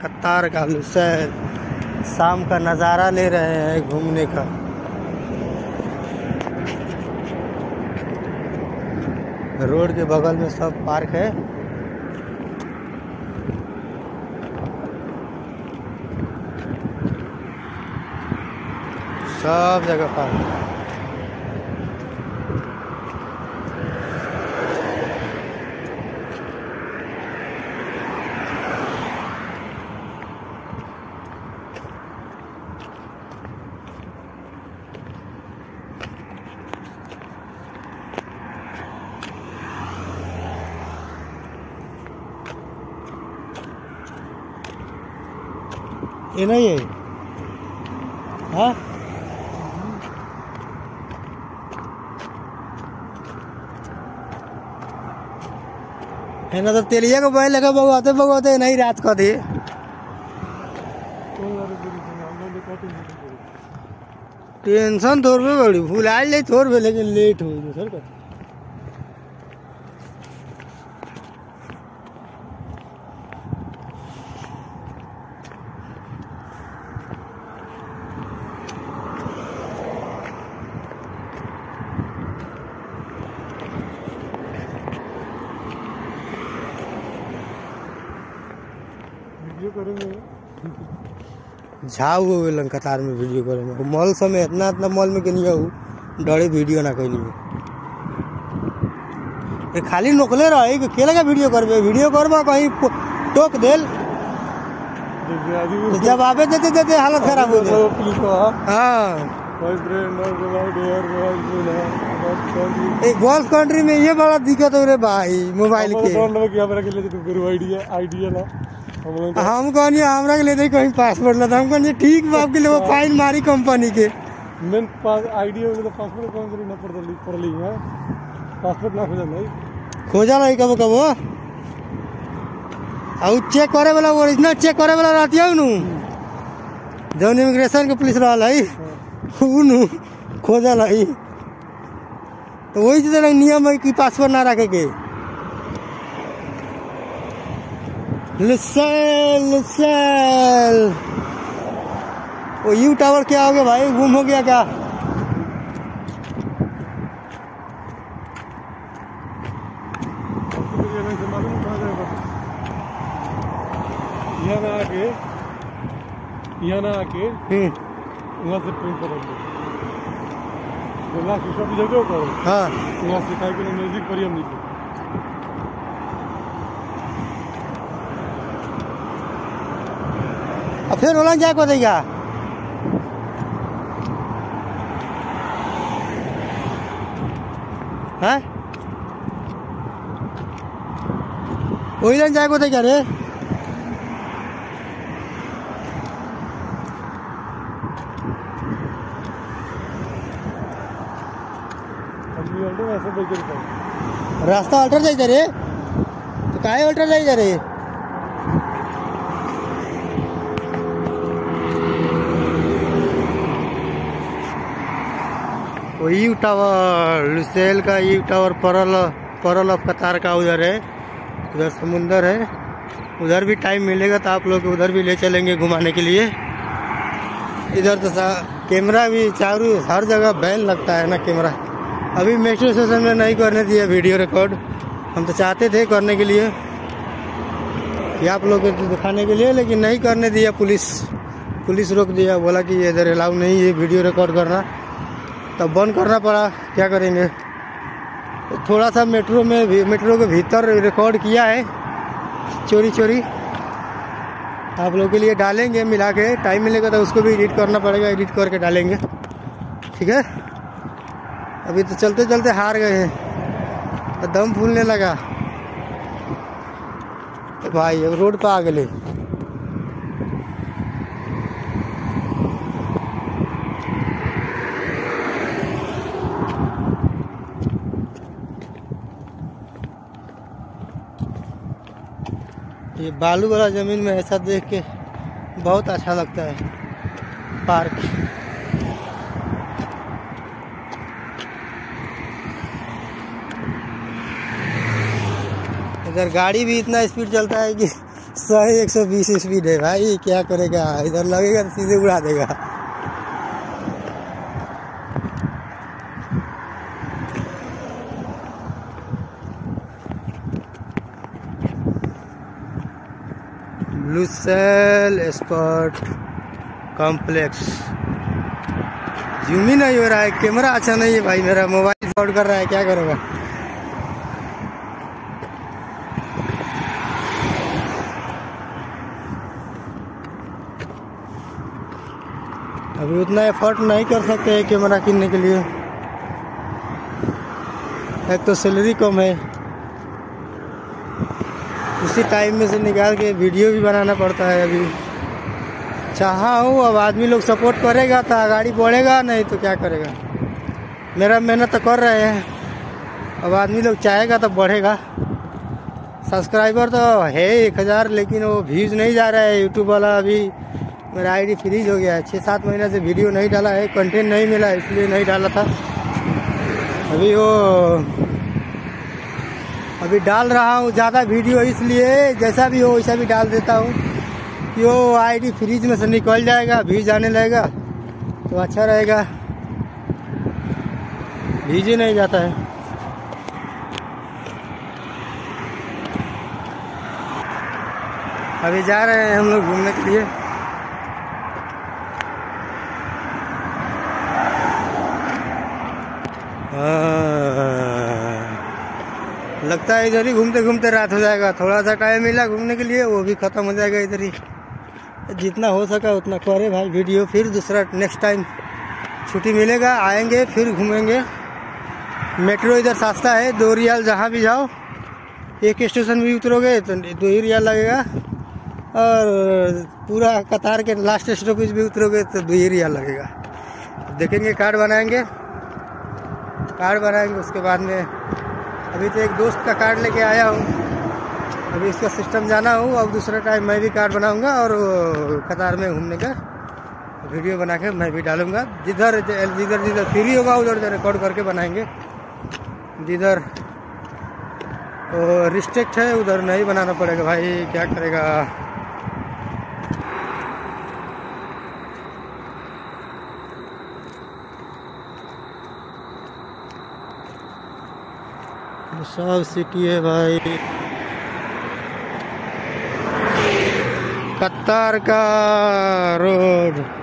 कतार का लुसैल शाम का नज़ारा ले रहे हैं घूमने का। रोड के बगल में सब पार्क है। सब जगह पार्क। ये नहीं है हाँ है ना। तो तेलिया को बैल लगा भगवाते भगवाते नहीं रात को दे टेंशन थोड़ पे बड़ी भूला ले थोड़ पे लेकिन लेट हो सर का। झाऊ हो गए कतार में वीडियो करे में मॉल समय इतना मॉल में के नहीं डरे वीडियो ना कैली खाली नोकले रहे केला का वीडियो करबे वीडियो करबा कहीं टोक देल जब आवे देते देते हालत खराब हो जाए। हाँ गोल्फ कंट्री में ये बड़ा दिक्कत हो रहे भाई मोबाइल के। हम कहनी हमरा के लिए कहीं पासपोर्ट लेता हम कहनी ठीक बाप के लिए वो फाइन मारी कंपनी के मेन आईडी हो तो पासपोर्ट कौन करी ना पड़ली है पासपोर्ट ना खोजा नहीं कबो कबो और चेक करे वाला ओरिजिनल चेक करे वाला रहती है नु जौन इमिग्रेशन के पुलिस रहल है नु खोजा नहीं तो वही चीज नियम है कि पासपोर्ट ना रखे के। लुसैल लुसैल वो यू टावर क्या हो गया भाई गुम हो गया क्या। यहाँ ना आके वहाँ से ट्रेन पकड़ हाँ वहाँ से खाए के म्यूजिक पर हम नीचे फिर बोला क्या को देगा हैं वही लाइन जाए को देगा रे रास्ता अल्टर जाए रे तो काहे अल्टर जाए रे यू टावर लुसैल का U tower pearl of Qatar का उधर है। उधर समुंदर है उधर भी टाइम मिलेगा तो आप लोग उधर भी ले चलेंगे घुमाने के लिए। इधर तो कैमरा भी चारों हर जगह बैन लगता है ना कैमरा। अभी मेट्रो स्टेशन में नहीं करने दिया वीडियो रिकॉर्ड हम तो चाहते थे करने के लिए कि आप लोग को दिखाने के लिए लेकिन नहीं करने दिया पुलिस रोक दिया बोला कि इधर अलाउ नहीं है वीडियो रिकॉर्ड करना तब बंद करना पड़ा क्या करेंगे। तो थोड़ा सा मेट्रो के भीतर रिकॉर्ड किया है चोरी आप लोगों के लिए डालेंगे मिला के टाइम मिलेगा तो उसको भी एडिट करना पड़ेगा एडिट करके डालेंगे ठीक है। अभी तो चलते चलते हार गए हैं तो दम फूलने लगा तो भाई अब रोड पर आ गए। ये बालू वाला ज़मीन में ऐसा देख के बहुत अच्छा लगता है पार्क। इधर गाड़ी भी इतना स्पीड चलता है कि 100-120 स्पीड है भाई, क्या करेगा, इधर लगेगा तो सीधे उड़ा देगा। Lusail sport complex. जूम ही नहीं हो रहा है, कैमरा अच्छा नहीं है भाई, मेरा मोबाइल शॉट कर रहा है, क्या करेगा। अभी उतना एफर्ट नहीं कर सकते हैं कैमरा किनने के लिए, एक तो सैलरी कम है, उसी टाइम में से निकाल के वीडियो भी बनाना पड़ता है। अभी चाहा हूँ, अब आदमी लोग सपोर्ट करेगा तो गाड़ी बढ़ेगा, नहीं तो क्या करेगा। मेरा मेहनत तो कर रहे हैं, अब आदमी लोग चाहेगा तो बढ़ेगा। सब्सक्राइबर तो है 1000, लेकिन वो व्यूज़ नहीं जा रहा है। यूट्यूब वाला अभी मेरा आईडी फ्रीज हो गया है, 6-7 महीने से वीडियो नहीं डाला है, कंटेंट नहीं मिला इसलिए नहीं डाला था। अभी डाल रहा हूँ ज़्यादा वीडियो, इसलिए जैसा भी हो वैसा भी डाल देता हूँ कि वो आईडी फ्रीज में से निकल जाएगा, व्यूज आने लगेगा तो अच्छा रहेगा। व्यूज ही नहीं जाता है। अभी जा रहे हैं हम लोग घूमने के लिए। लगता है इधर ही घूमते घूमते रात हो जाएगा। थोड़ा सा टाइम मिला घूमने के लिए, वो भी खत्म हो जाएगा इधर ही। जितना हो सका उतना करे भाई वीडियो, फिर दूसरा नेक्स्ट टाइम छुट्टी मिलेगा आएंगे फिर घूमेंगे। मेट्रो इधर सस्ता है, 2 रियाल जहाँ भी जाओ, एक स्टेशन भी उतरोगे तो 2 ही रियाल लगेगा, और पूरा कतार के लास्ट स्टॉपेज भी उतरोगे तो 2 ही रियाल लगेगा। देखेंगे, कार्ड बनाएंगे उसके बाद में। अभी तो एक दोस्त का कार्ड लेके आया हूँ, अभी इसका सिस्टम जाना हूँ। अब दूसरा टाइम मैं भी कार्ड बनाऊंगा और कतार में घूमने का वीडियो बना के मैं भी डालूंगा। जिधर फ्री होगा उधर रिकॉर्ड करके बनाएंगे। जिधर रिस्ट्रिक्ट है उधर नहीं बनाना पड़ेगा भाई, क्या करेगा। सब सिटी है भाई, कतार का रोड।